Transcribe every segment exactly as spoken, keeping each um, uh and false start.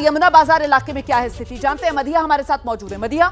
यमुना बाजार इलाके में क्या है स्थिति, जानते हैं। मदिया हमारे साथ मौजूद है। मदिया,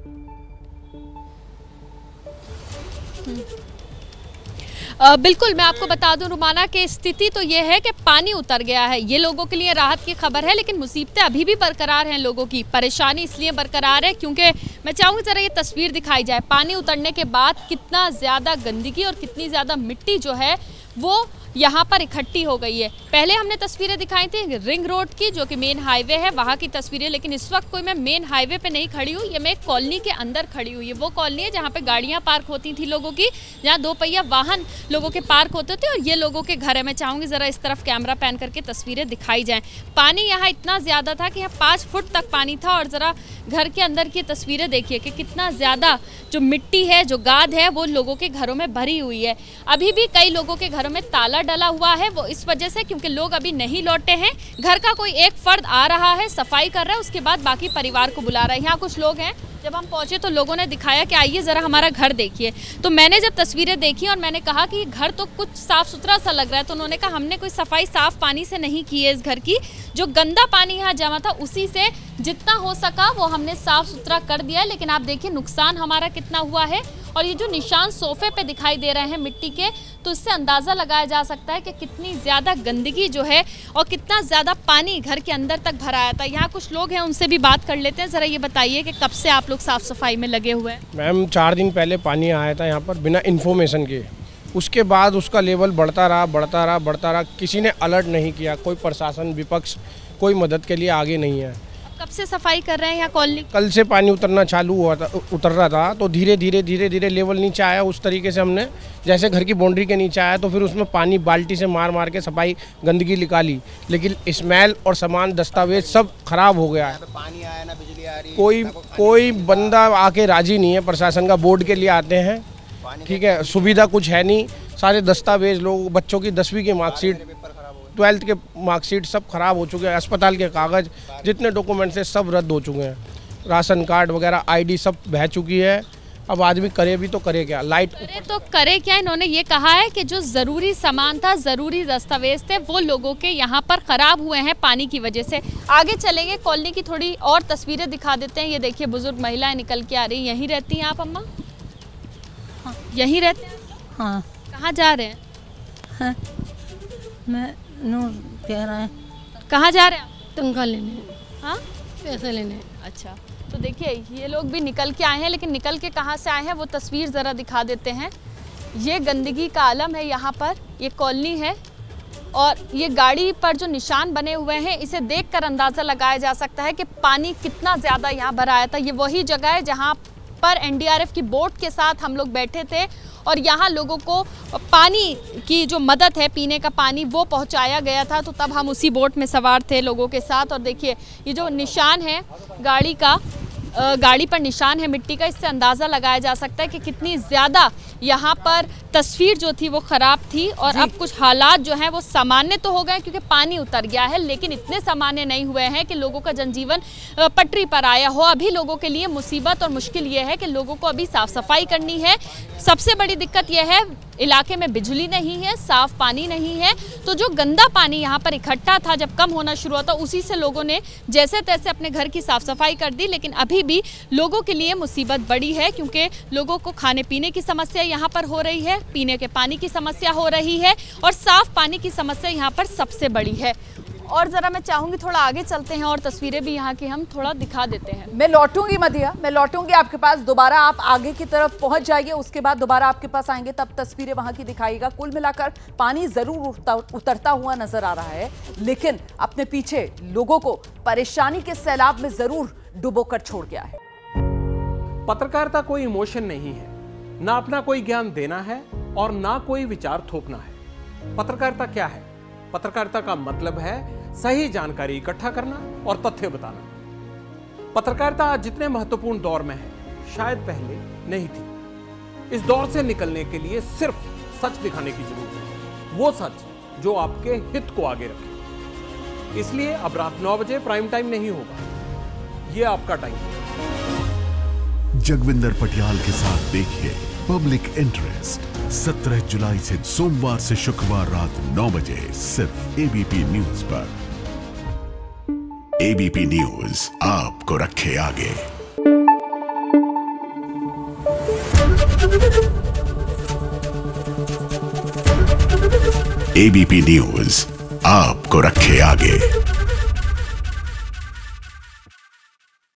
आ, बिल्कुल, मैं आपको बता दूं रुमाना कि स्थिति तो ये है कि पानी उतर गया है। ये लोगों के लिए राहत की खबर है, लेकिन मुसीबतें अभी भी बरकरार हैं। लोगों की परेशानी इसलिए बरकरार है क्योंकि मैं चाहूँगी ज़रा ये तस्वीर दिखाई जाए। पानी उतरने के बाद कितना ज़्यादा गंदगी और कितनी ज़्यादा मिट्टी जो है वो यहाँ पर इकट्ठी हो गई है। पहले हमने तस्वीरें दिखाई थी रिंग रोड की, जो कि मेन हाईवे है, वहाँ की तस्वीरें, लेकिन इस वक्त कोई मैं मेन हाईवे पे नहीं खड़ी हूँ। ये मैं एक कॉलोनी के अंदर खड़ी हुई है। वो कॉलोनी है जहाँ पे गाड़ियाँ पार्क होती थी लोगों की, जहाँ दो पहिया वाहन लोगों के पार्क होते थे, और ये लोगों के घर है। मैं चाहूँगी ज़रा इस तरफ कैमरा पैन करके तस्वीरें दिखाई जाएँ। पानी यहाँ इतना ज़्यादा था कि यहाँ पाँच फुट तक पानी था, और ज़रा घर के अंदर की तस्वीरें देखिए कि कितना ज़्यादा जो मिट्टी है, जो गाद है, वो लोगों के घरों में भरी हुई है। अभी भी कई लोगों के घरों में ताला डला हुआ है, वो इस वजह से क्योंकि लोग अभी नहीं लौटे हैं। घर का कोई एक फर्द आ रहा है, सफाई कर रहा है, उसके बाद बाकी परिवार को बुला रहा है। यहाँ कुछ लोग हैं, जब हम पहुंचे तो लोगों ने दिखाया कि आइए ज़रा हमारा घर देखिए। तो मैंने जब तस्वीरें देखी और मैंने कहा कि घर तो कुछ साफ़ सुथरा सा लग रहा है, तो उन्होंने कहा हमने कोई सफाई साफ़ पानी से नहीं की है इस घर की। जो गंदा पानी यहाँ जमा था उसी से जितना हो सका वो हमने साफ़ सुथरा कर दिया है। लेकिन आप देखिए नुकसान हमारा कितना हुआ है, और ये जो निशान सोफे पे दिखाई दे रहे हैं मिट्टी के, तो इससे अंदाज़ा लगाया जा सकता है कि कितनी ज़्यादा गंदगी जो है और कितना ज़्यादा पानी घर के अंदर तक भरा आया था। यहाँ कुछ लोग हैं, उनसे भी बात कर लेते हैं। ज़रा ये बताइए कि कब से आप लोग साफ़ सफाई में लगे हुए हैं? मैम, चार दिन पहले पानी आया था यहाँ पर बिना इन्फॉर्मेशन के। उसके बाद उसका लेवल बढ़ता रहा बढ़ता रहा बढ़ता रहा किसी ने अलर्ट नहीं किया। कोई प्रशासन, विपक्ष कोई मदद के लिए आगे नहीं है। कब से सफाई कर रहे हैं यहाँ कॉलोनी? कल से पानी उतरना चालू हुआ था, उतर रहा था, तो धीरे धीरे धीरे धीरे लेवल नीचे आया। उस तरीके से हमने जैसे घर की बाउंड्री के नीचे आया तो फिर उसमें पानी बाल्टी से मार मार के सफाई गंदगी निकाली। लेकिन स्मेल और सामान, दस्तावेज सब खराब हो गया है। पानी आया ना, बिजली आ रही है, कोई कोई बंदा आके राजी नहीं है। प्रशासन का बोर्ड के लिए आते हैं, ठीक है, सुविधा कुछ है नहीं। सारे दस्तावेज, लोग बच्चों की दसवीं की मार्कशीट, ट्वेल्थ के मार्कशीट सब खराब हो चुके हैं। अस्पताल के कागज़, जितने डॉक्यूमेंट्स हैं सब रद्द हो चुके हैं। राशन कार्ड वगैरह, आईडी सब बह चुकी है। अब आदमी करे भी तो करे क्या? लाइट करे तो करे क्या? इन्होंने ये कहा है कि जो ज़रूरी सामान था, ज़रूरी दस्तावेज थे, वो लोगों के यहाँ पर ख़राब हुए हैं पानी की वजह से। आगे चलेंगे, कॉलोनी की थोड़ी और तस्वीरें दिखा देते हैं। ये देखिए बुजुर्ग महिलाएं निकल के आ रही। यहीं रहती हैं आप अम्मा? हाँ, यहीं रहते हैं? हाँ। कहाँ जा रहे हैं? हाँ, मैं नूर कह रहा है। कहाँ जा रहे हैं आप? तनख्वाह लेने। हाँ, पैसे लेने। अच्छा, तो देखिए ये लोग भी निकल के आए हैं, लेकिन निकल के कहाँ से आए हैं वो तस्वीर ज़रा दिखा देते हैं। ये गंदगी का आलम है यहाँ पर, ये कॉलोनी है, और ये गाड़ी पर जो निशान बने हुए हैं इसे देखकर अंदाज़ा लगाया जा सकता है कि पानी कितना ज़्यादा यहाँ भरा आया था। ये वही जगह है जहाँ पर एन डी आर एफ की बोट के साथ हम लोग बैठे थे, और यहाँ लोगों को पानी की जो मदद है, पीने का पानी, वो पहुँचाया गया था। तो तब हम उसी बोट में सवार थे लोगों के साथ। और देखिए ये जो निशान है गाड़ी का, गाड़ी पर निशान है मिट्टी का, इससे अंदाज़ा लगाया जा सकता है कि कितनी ज़्यादा यहाँ पर तस्वीर जो थी वो ख़राब थी। और अब कुछ हालात जो हैं वो सामान्य तो हो गए क्योंकि पानी उतर गया है, लेकिन इतने सामान्य नहीं हुए हैं कि लोगों का जनजीवन पटरी पर आया हो। अभी लोगों के लिए मुसीबत और मुश्किल ये है कि लोगों को अभी साफ़ सफाई करनी है। सबसे बड़ी दिक्कत यह है इलाके में बिजली नहीं है, साफ़ पानी नहीं है। तो जो गंदा पानी यहाँ पर इकट्ठा था, जब कम होना शुरू हुआ था, उसी से लोगों ने जैसे तैसे अपने घर की साफ़ सफाई कर दी। लेकिन अभी भी लोगों के लिए मुसीबत बड़ी है क्योंकि लोगों को खाने पीने की समस्या यहाँ पर हो रही है, पीने के पानी की समस्या हो रही है, और साफ़ पानी की समस्या यहाँ पर सबसे बड़ी है। और ज़रा मैं चाहूँगी थोड़ा आगे चलते हैं और तस्वीरें भी यहाँ की हम थोड़ा दिखा देते हैं। मैं लौटूंगी मदिया, मैं लौटूंगी आपके पास दोबारा। आप आगे की तरफ पहुंच जाइए, उसके बाद दोबारा आपके पास आएंगे, तब तस्वीरें वहां की दिखाइएगा। कुल मिलाकर पानी जरूर उतरता हुआ नजर आ रहा है, लेकिन अपने पीछे लोगों को परेशानी के सैलाब में जरूर डुबोकर छोड़ गया है। पत्रकारिता कोई इमोशन नहीं है, ना अपना कोई ज्ञान देना है और ना कोई विचार थोपना है। पत्रकारिता क्या है? पत्रकारिता का मतलब है सही जानकारी इकट्ठा करना और तथ्य बताना। पत्रकारिता आज जितने महत्वपूर्ण दौर में है, शायद पहले नहीं थी। इस दौर से निकलने के लिए सिर्फ सच दिखाने की जरूरत है, वो सच जो आपके हित को आगे रखे। इसलिए अब रात नौ बजे प्राइम टाइम नहीं होगा, ये आपका टाइम है। जगविंदर पटियाल के साथ देखिए पब्लिक इंटरेस्ट सत्रह जुलाई से सोमवार से शुक्रवार रात नौ बजे सिर्फ ए बी पी न्यूज पर। एबीपी न्यूज आपको रखे आगे। एबीपी न्यूज आपको रखे आगे।